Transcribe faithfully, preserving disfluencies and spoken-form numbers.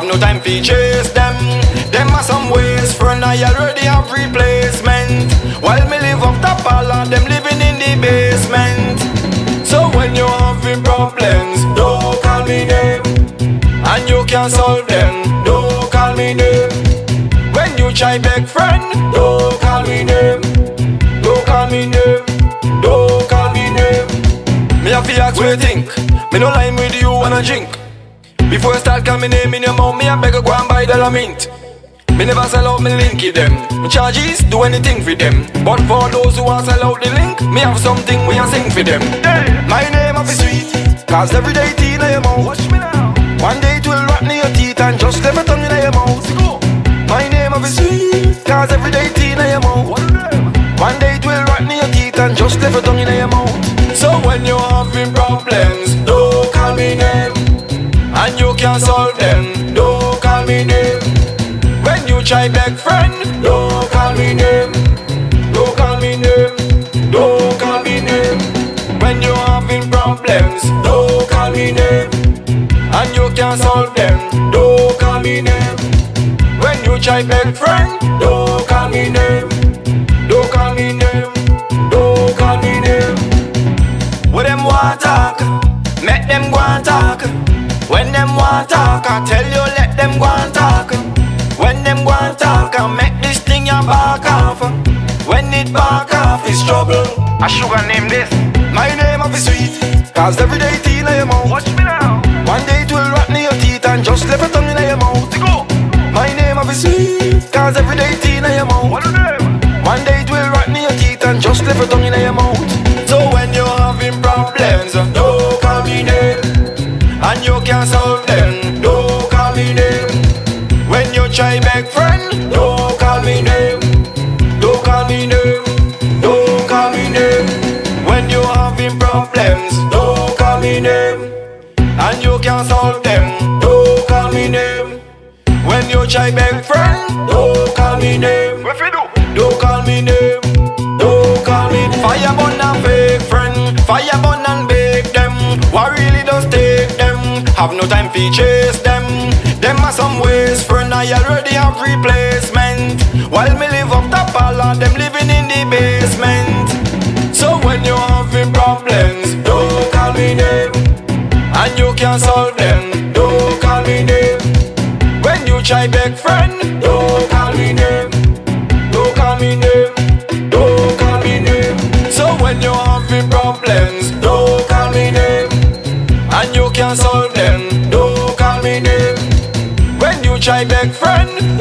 have no time to chase them. Them are some ways, friend, I already have replacement. While me live up top, all of them living in the basement. So when you're having problems, don't call me name, and you can't solve them, don't call me name. When you try beg friend, don't call me name, don't call me name, don't call me name. Me have to ask what you think, me no line with you and a drink. Before you start calling me name in your mouth, me a beg you go and buy dollar mint. Me never sell out me linky them, me charges do anything for them. But for those who want sell out the link, me have something we a sing for them. My name of is sweet, cause every day it in your mouth. Watch me now. One day it will rot in your teeth and just leave it tongue in your mouth. My name of is sweet, cause every day it in your mouth. One day it will rot in your teeth and just leave it tongue in your mouth. So when you're having problems, don't call me name, and you can't solve them, don't call me name. When you try beg friend, don't call me name, don't call me name, don't call me name. When you're having problems, don't call me name, and you can't solve them, don't call me name. When you try beg friend, don't call me name, don't call me name, don't call me name. When them want talk, make them go and talk. When them want talk, I tell you let them go and talk. When them go and talk, I make this thing ya back off. When it back off, it's trouble. I sugar name this. My name of is sweet, cause every day it in your mouth. Watch me now. One day it will rot in your teeth and just leave a tongue in your mouth. Go. My name of is sweet, cause every day it in your mouth. What one day it will rot in your teeth and just leave a tongue in your mouth. So when you're having problems, don't call me name, and you can't solve them, don't call me name. When you try beg friend, don't call me name, don't call me name, don't call me name. When you having problems, don't call me name, and you can't solve them, don't call me name. When you try beg friend, don't call me name, don't call me name, don't call me. Fire burn and fake friend, fire burn and beg them. What really does take them? Have no time to chase them. Them are some ways, friend, I already have replacement. While me live up top, all of them living in the basement. So when you're having problems, don't call me name, and you can't solve them, don't call me name. When you try beg friend, don't call me name, don't call me name, don't call me name. So when you're having problems, don't call me name, and you can't solve them, don't call me name. When you try beg friend,